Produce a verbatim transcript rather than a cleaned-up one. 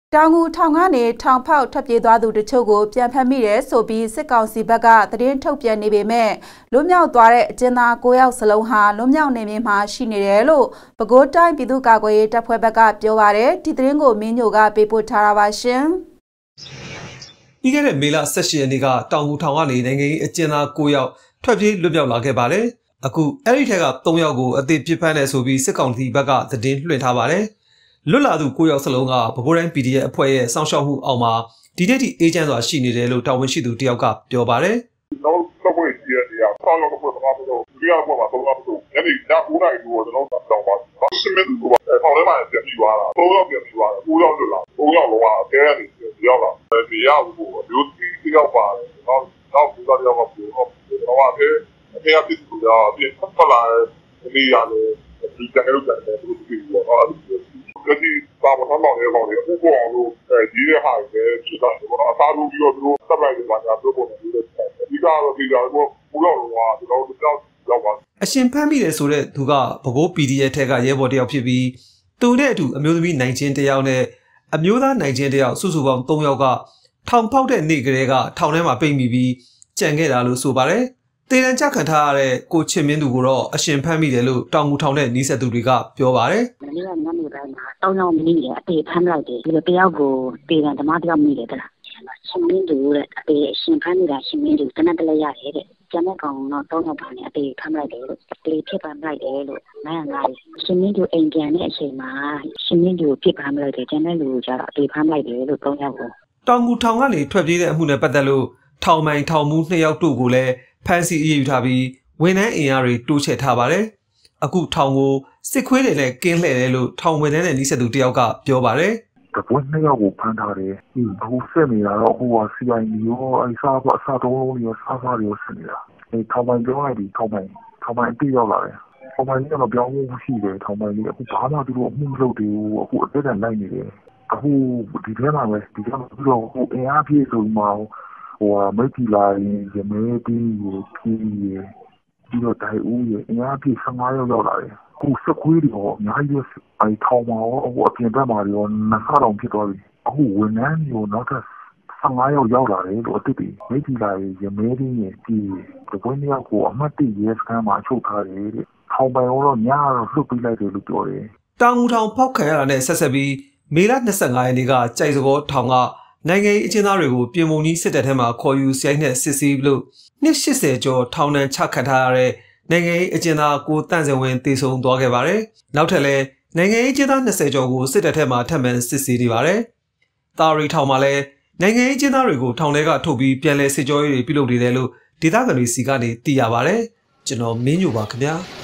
တောင်ငူထောင်ကနေထောင်ဖောက်ထွက်ပြေးသွားသူတချို့ကိုပြန်ဖမ်းမိတယ်ဆိုပြီးစစ်ကောင်စီဘက်ကသတင်းထုတ်ပြန်နေပေမဲ့လွတ်မြောက်သွားတဲ့အကျဉ်းသား၉ယောက်စလုံးဟာလွတ်မြောက်နေမြေမှာရှိနေတယ်လို့ပဲခူးတိုင်းပြည်သူ့ကာကွယ်ရေးတပ်ဖွဲ့ဘက်ကပြောပါတယ်ဒီသတင်းကိုမင်းညိုကပေးပို့ထားတာပါရှင်ပြီးခဲ့တဲ့မေလ၁၈ရက်နေ့ကတောင်ငူထောင်ကနေနိုင်ငံရေးအကျဉ်းသား၉ယောက်ထွက်ပြေးလွတ်မြောက်လာခဲ့ပါတယ်အခုအဲ့ဒီထက်က၃ယောက်ကိုအသေးပြစ်ဖမ်းတယ်ဆိုပြီးစစ်ကောင်စီဘက်ကသတင်းလွှင့်ထားပါတယ်လွတ်လာသူ၉ယောက်စလုံးကပဲခူးတိုင်း P D F အဖွဲ့ရဲ့စောင့်ရှောက်မှုအောက်မှာဒီနေ့ထိအေဂျင့်စွာရှိနေတယ်လို့တာဝန်ရှိသူတယောက်ကပြောပါတယ်။ကျွန်တော်တို့ပြည်ရတဲ့ဆောင်းရောက်တော့ဘာမှမလုပ်ဘူး။ဒီကတော့ဘာမှမလုပ်ဘူး။အဲ့ဒီည၉နာရီကိုကျွန်တော်တို့တောင်းပါ။ဘာစမစ်ကိုပေါ့။ဆောင်းထဲမှာပြန်ပြီးသွားတာ။၃ယောက်ပြန်ပြီးသွားတာ။၉ယောက်လွတ်လာ။၃ယောက်လောကတဲနေဒီရောက်လာ။ဒီရောက်ကိုမျိုးတီးရောက်ပါတယ်။နောက်နောက်ဒီတော့ရောက်တော့တော့အဲ့အဖေအပြစ်ကိုတော့ပြန်ဖတ်လာနေရတယ်။ဒီကနေ့တော့တယ်သူတို့ပြောတော့ကတိပါမထားတော့လည်းပေါ့လေအခုကောင်လို့အဲဒီရဟာပဲဖြစ်တာပေါ့အသားလို့ပြီးတော့သူတို့စက်လိုက်နေတာပြောဖို့နေတယ်ဒီကတော့ဒီကတော့ဘူးတော့တော့ကျွန်တော်တို့ကြောက်ရောက်ပါအရှင်ဖမ်းမိတယ်ဆိုတဲ့သူကပဲခူး P D F ထက်ကရဲဘော်တယောက်ဖြစ်ပြီးသူနဲ့အတူအမျိုးသမီးနိုင်ချင်းတယောက်နဲ့အမျိုးသားနိုင်ချင်းတယောက်စုစုပေါင်း၃ယောက်ကထောင်ဖောက်တဲ့နေ့ကလေးကထောင်ထဲမှာပိတ်မိပြီးကြံခဲ့တာလို့ဆိုပါတယ်တေတံကြခံထားရတဲ့ကိုချစ်မင်းသူကိုတော့အရှင်ဖမ်းမိတယ်လို့တောင်ငူထောင်တဲ့နီးစပ်သူတွေကပြောပါတယ်။ဒီကညနေပိုင်းမှာတောင်းတောင်းမိနေအတေဖမ်းလိုက်တယ်ဒီလိုတယောက်ကိုတေတံဓမ္မတယောက်မိတယ်တလား။ရှင်မင်းသူတဲ့အတေအရှင်ဖမ်းနေတာရှင်မင်းသူတနက်တလဲရတယ်တဲ့။ကျန်တဲ့ကောင်တော့တောင်းတော့ပါနေအတေဖမ်းလိုက်တယ်လို့အတေဖြစ်ပမ်းလိုက်တယ်လို့နိုင်ငါးရှင်မင်းသူအိမ်ပြန်တဲ့အချိန်မှာရှင်မင်းသူဖြစ်ပမ်းလိုက်တယ်ကျန်တဲ့လူကျတော့အတေဖမ်းလိုက်တယ်လို့တောင်းရကိုတောင်ငူထောင်ကနေထွက်ပြေးတဲ့အမှုနဲ့ပတ်သက်လို့ထောင်မိုင်ထောင်မှုနှစ်ယောက်တို့ကိုလည်းဖမ်းဆီးအရေးယူထားပြီးဝန်ထမ်းအင်အားတွေတိုးချဲ့ထားပါတယ်။အခုထောင်ကိုစစ်ခွေးတွေနဲ့ကင်းလှည့်တယ်လို့ထောင်ဝန်ထမ်းနဲ့နှိစက်သူတယောက်ကပြောပါတယ်။တပွင့်နှစ်ယောက်ကိုဖမ်းထားတယ်။ဒီအခုဆက်နေတာတော့ဟိုက C I D ရောအစားအစားတုံးလုံးရောစားစားရောဆက်နေတာ။ဒီထောင်ပိုင်ပြောလိုက်ပြီးထောင်ပိုင်ထောင်ပိုင်ပြေးရောက်လာတယ်။ထောင်ပိုင်ကတော့ပြောင်းမှုရှိတယ်ထောင်ပိုင်လေးအခုဘာမှသူတို့အမှုလုပ်တယ်အခုအသက်တန်လိုက်နေတယ်။အခုဒီထဲမှာပဲဒီထဲမှာသူတို့ဟိုအင်အားပြေဆိုမှဟိုမိတ်တီလာရင်ရမဲပြီးရပြီးပြီးတော့တိုင်ဦးရအင်အားပြေ၁၅ရောက်ရောက်လာတယ်ခုစက်ခွေးတွေရောအများကြီးပဲအဲထောင်မှာရောအခုအပြင်ဘက်မှာရောနှစ်ဆတောင်ဖြစ်သွားပြီအခုဝန်ထမ်းတွေနောက်ထပ်၁၅ရောက်ရောက်လာတယ်လို့အစ်တီမိတ်တီလာရင်ရမဲပြီးရပြီးဒီဘဝနေ့ကိုအမှတ်တရစကန်မှာချုပ်ထားတယ်တဲ့ထောင်ပိုင်တော့ညတော့လှုပ်ပေးလိုက်တယ်လို့ပြောတယ်တောင်ငူထောင်ဖောက်ခံရတာနဲ့ဆက်ဆက်ပြီးမေလ၂၅ရက်နေ့ကကြိုက်စကောထောင်ကနိုင်ငံရေးအကျဉ်းသားတွေကိုပြင်ပုံကြီးစစ်တပ်ထဲမှာခေါ်ယူစိုက်နဲ့စစ်ဆေးလို့နှစ်၈၀ကျော်ထောင်ဒဏ်ချခံထားရတဲ့နိုင်ငံရေးအကျဉ်းသားကိုတန့်စင်ဝင်းတည်ဆုံသွားခဲ့ပါတယ်။နောက်ထပ်လည်းနိုင်ငံရေးအကျဉ်းသား၂၀ကျော်ကိုစစ်တပ်ထဲမှာထပ်မံစစ်ဆေးနေပါတယ်။တာရီထောင်မှာလည်းနိုင်ငံရေးအကျဉ်းသားတွေကိုထောင်ထဲကထုတ်ပြီးပြန်လည်စစ်ကြောရေးတွေပြုလုပ်နေတယ်လို့ဒေသခံတွေစီကနေသိရပါတယ်။ကျွန်တော်မင်းညိုပါခင်ဗျာ။